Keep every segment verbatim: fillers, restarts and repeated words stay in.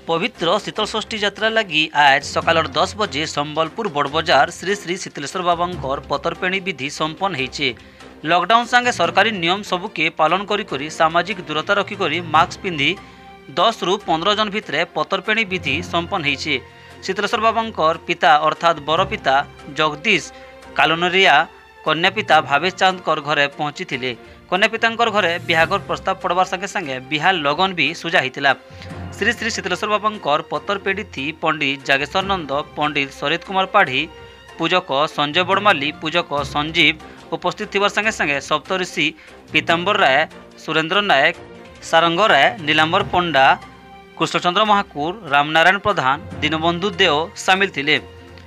पवित्र शीतल षष्ठी यात्रा लगी आज सकाल दस बजे संबलपुर बड़बजार श्री श्री शीतलेश्वर बाबांकर पतरपेणी विधि संपन्न होइछे। लॉकडाउन संगे सरकारी नियम सबुके पालन करी करी सामाजिक दूरता रखिक मास्क पिंधि दस रु पंद्रह जन भितर पतरपेणी विधि संपन्न होइछे। शीतलेश्वर बाबांकर पिता अर्थात बर पिता जगदीश कालोनरिया कन्या पिता भावेश चांदकर घरे पहुंची थिले। कन्या पितांकर घरे बिहागर प्रस्ताव पड़वार संगे संगे बिहार लगन भी सुझा हितिला। श्री श्री शीतलेश्वर बाबांकर पतरपेड़ी थी पंडित जागेश्वर नंद, पंडित सरित कुमार पाढ़ी, पूजक संजय बड़माली, पूजक संजीव उपस्थित थिबार संगे संगे सप्तऋषि पीताम्बर राय, सुरेंद्र नायक, सारंग राय, नीलांबर पंडा, कृष्णचंद्र महाकुर, रामनारायण प्रधान, दीनबंधु देव सामिल थिले।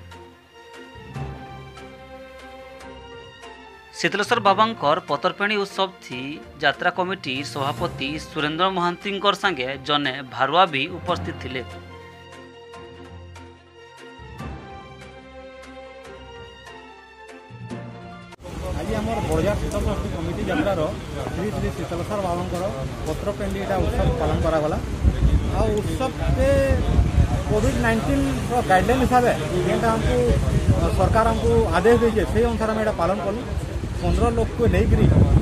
शीतलेश्वर बाबांकर पतरपेणी उत्सव थी यात्रा कमिटी सभापति सुरेंद्र महांतींकर संगे जने भारुआ भी उपस्थित थिले। आज आम बड़िया शीतल षष्ठी कमिटी यात्रार श्री श्री शीतलेश्वर बाबांकर पतरपेणी उत्सव पालन करागला। आ उत्सव के कोविड नाइंटीन गाइडलाइन हिसाब से जेनटा हमको सरकार हमको आदेश देजे से अनुसार आम पालन कलु। पंद्रह लोक को लेकर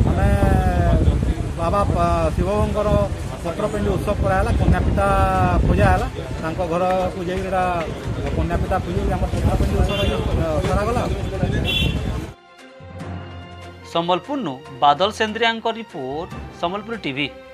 बाबा शिव बाबांकर पतरपेणी उत्सव कराला। कन्यापिता पूजा है घर को जाकर कन्यापिता पूजा आम पतरपेणी उत्सव करागला। संबलपुर बादल सेंद्रिया रिपोर्ट, संबलपुर टीवी।